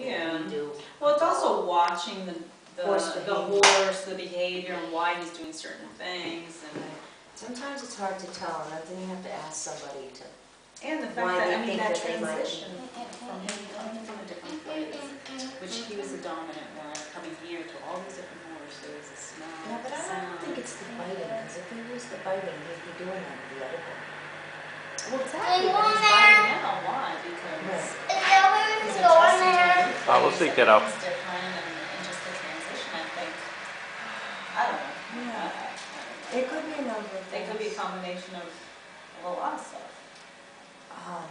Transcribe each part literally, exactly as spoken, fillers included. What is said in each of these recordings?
Yeah. we do. Well, it's also watching the, the, Horse the behavior. horse, the behavior, and why he's doing certain things, and Sometimes it's hard to tell, and then you have to ask somebody to, and the Why fact that, they I mean, think that that they might transition from him coming from a different place, which he was the dominant one, coming here to all these different horses, the smell, yeah, but the I don't sound. think it's the biting, because if it was the biting, he'd be doing that with the other one. Well, exactly, but he's biting now, why? Because Right. he's adjusting to a new place. I will seek that out. Everything's different, and, and just the transition, I think, I don't know. Yeah. I- I- I don't know. It could be a number of It things. could be a combination of a lot of stuff. Um,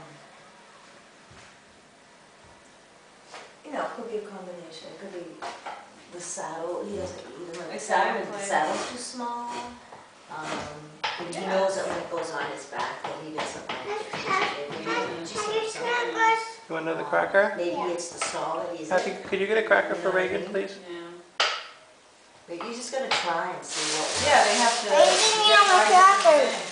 you know, it could be a combination. It could be the saddle. He doesn't even like the saddle. The Exactly. saddle's too small. Um, and he Yeah. knows that when it goes on his back that he doesn't like it. Yeah. Just like something. You want another cracker? Maybe it's the stall that he's Happy, in. could you get a cracker for Reagan, please? Yeah. But you just gotta try and see what. Yeah, they have to. Wait, give me get all my right different crackers. things.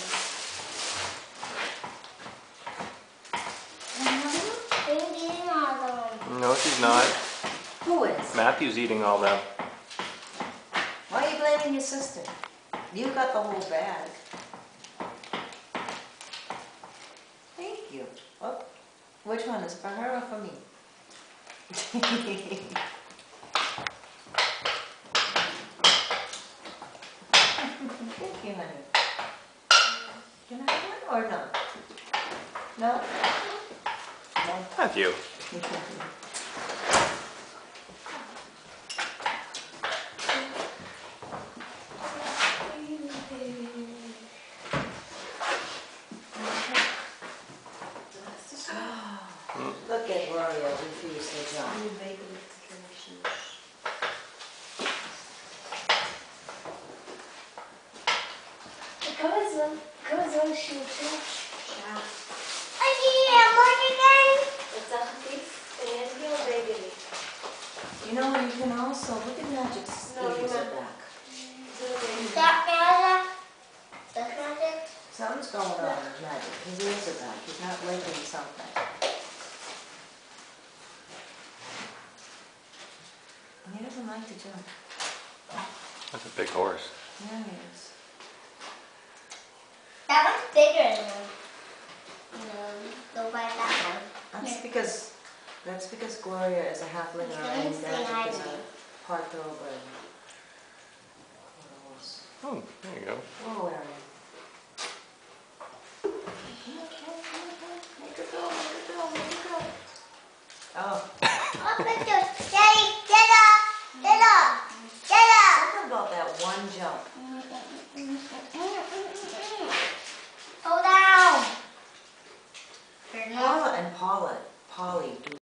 Bring eating all of them. No, she's not. Who is? Matthew's eating all them. Why are you blaming your sister? You got the whole bag. Thank you. Oh, which one is for her or for me? Thank you, honey. Can I have one or no? No? No. Matthew. Look at Gloria refuse to jump. Goes on, goes on shoot too. Okay, I'm looking again. It's a beef and heel bakery. You know, you can also, look at Magic's No, ears you're are not. back. That magic. That's magic. Something's going on with Magic. His ears are back. He's not liking something. He doesn't like to jump. That's a big horse. Yeah, he is. That one's bigger than no, go by that one. That's because, that's because Gloria is a halfling He's and gonna say hi Magic is to me. a part thoroughbred. Quarter horse. Oh, there you go. Whoa, Aaron. Make her go, make her go, make her go. Oh. Up at the